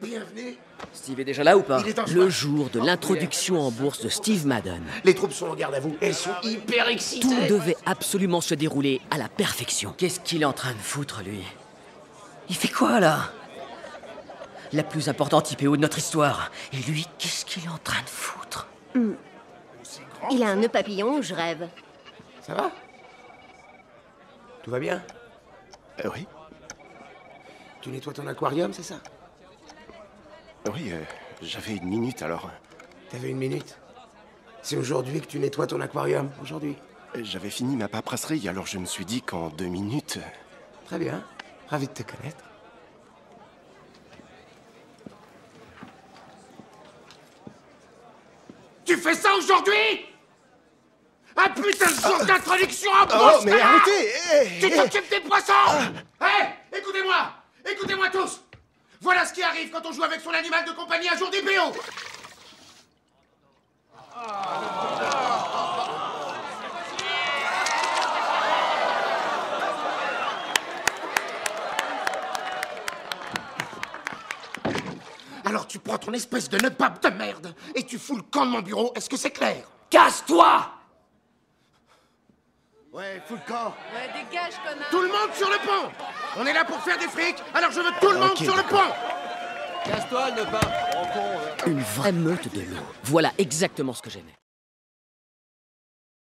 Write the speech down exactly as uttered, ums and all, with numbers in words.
Bienvenue. Steve est déjà là ou pas? Il est en Le chemin. jour de l'introduction en bourse de Steve Madden. Les troupes sont en garde à vous. Elles sont hyper excitées. Tout devait absolument se dérouler à la perfection. Qu'est-ce qu'il est en train de foutre, lui? Il fait quoi, là? La plus importante I P O de notre histoire. Et lui, qu'est-ce qu'il est en train de foutre? Mm. Il a un nœud papillon, je rêve. Ça va? Tout va bien? Euh, oui. Tu nettoies ton aquarium, c'est ça? Oui, euh, j'avais une minute alors. T'avais une minute? C'est aujourd'hui que tu nettoies ton aquarium, aujourd'hui? J'avais fini ma paperasserie, alors je me suis dit qu'en deux minutes... Très bien. Ravi de te connaître. Tu fais ça aujourd'hui? Un putain de jour d'introduction en bourse! Oh, mais arrêtez! hey, Tu hey. t'occupes des poissons! Hé, écoutez-moi! Écoutez-moi tous! Voilà ce qui arrive quand on joue avec son animal de compagnie un jour d'I P O! Alors tu prends ton espèce de nœud pape de merde et tu fous le camp de mon bureau, est-ce que c'est clair? Casse-toi! Ouais, fous le camp. Ouais, dégage, connard. Tout le monde sur le pont! On est là pour faire des frics, alors je veux tout le monde Ok, sur le d'accord. pont! Casse-toi, ne pas. Une vraie meute de loups. Voilà exactement ce que j'aimais.